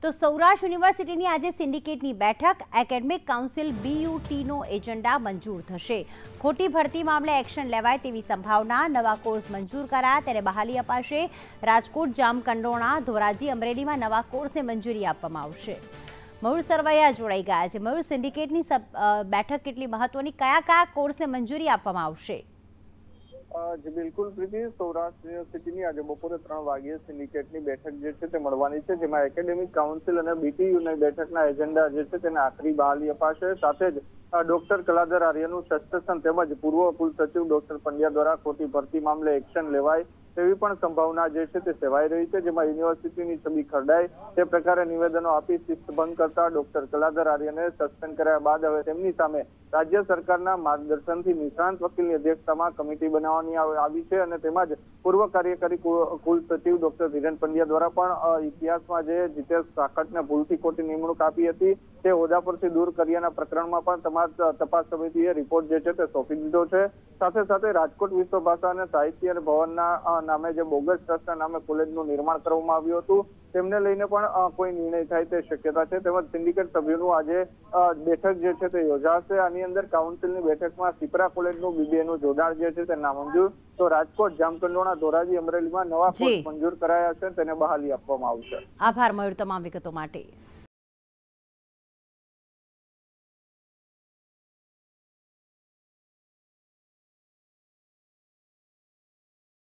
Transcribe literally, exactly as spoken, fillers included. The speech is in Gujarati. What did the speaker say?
તો સૌરાષ્ટ્ર યુનિવર્સિટીની આજે સિન્ડિકેટની બેઠક, એકેડેમિક કાઉન્સિલ બીયુટીનો એજન્ડા મંજૂર થશે। ખોટી ભરતી મામલે એક્શન લેવાય તેવી સંભાવના। નવા કોર્સ મંજૂર કરાયા ત્યારે બહાલી અપાશે। રાજકોટ, જામકંડોરણા, ધોરાજી, અમરેલીમાં નવા કોર્સને મંજૂરી આપવામાં આવશે। મયુર સરવૈયા જોડાઈ ગયા છે। મયુર, સિન્ડિકેટની બેઠક કેટલી મહત્વની, કયા કયા કોર્સને મંજૂરી આપવામાં આવશે? जी बिल्कुल प्रीति, सौराष्ट्र यूनिवर्सिटी आज बपोरे त्रण वागे सिंडिकेटनी बैठक जे छे ते मळवानी छे, जेमां एकेडेमिक काउंसिल अने बीटीयूनी बैठकना एजेंडा जे छे तेने आखरी बहाली अपाशे। साथे ज डॉक्टर कलाधर आर्यનું સસ્પેન્શન તેમજ પૂર્વ કુલસચિવ ડોક્ટર પંડ્યા દ્વારા ખોટી ભરતી મામલે એક્શન લેવાય તેવી પણ સંભાવના જે છે તે સેવાઈ રહી છે, જેમાં યુનિવર્સિટીની છબી ખરડાય તે પ્રકારે નિવેદનો આપી શિસ્તભંગ કરતા ડોક્ટર કલાધર આર્યને સસ્પેન્ડ કર્યા બાદ હવે તેમની સામે રાજ્ય સરકારના માર્ગદર્શનથી નિષ્ણાંત વકીલની અધ્યક્ષતામાં કમિટી બનાવવાની આવી છે અને તેમાં જ પૂર્વ કાર્યકારી કુલસચિવ ડોક્ટર ધીરેન પંડ્યા દ્વારા પણ ઇતિહાસમાં જે જીતેશ સાખટને ભૂલથી ખોટી નિમણૂક આપી હતી તે હોદ્દા પરથી દૂર કર્યાના પ્રકરણમાં પણ તમામ તપાસ સમિતિએ રિપોર્ટ જે છે તે સોંપી દીધો છે। સાથે સાથે રાજકોટ વિશ્વ ભાષા અને સાહિત્ય ભવનના નામે જે બોગસ ટ્રસ્ટના નામે કોલેજનું નિર્માણ કરવામાં આવ્યું હતું તેમને લઈને પણ કોઈ નિર્ણય થાય તે શક્યતા છે। તેમજ સિન્ડિકેટ સભ્યોનું આજે બેઠક જે છે તે યોજાશે। આની અંદર કાઉન્સિલની બેઠકમાં સિપરા કોલેજનું બીબીએનું જોડાણ જે છે તે નામંજૂર, તો રાજકોટ, જામકંડોરણા, ધોરાજી, અમરેલીમાં નવા કોર્સ મંજૂર કરાયા છે તેને બહાલી આપવામાં આવશે। આભાર મયુર તમામ વિગતો માટે।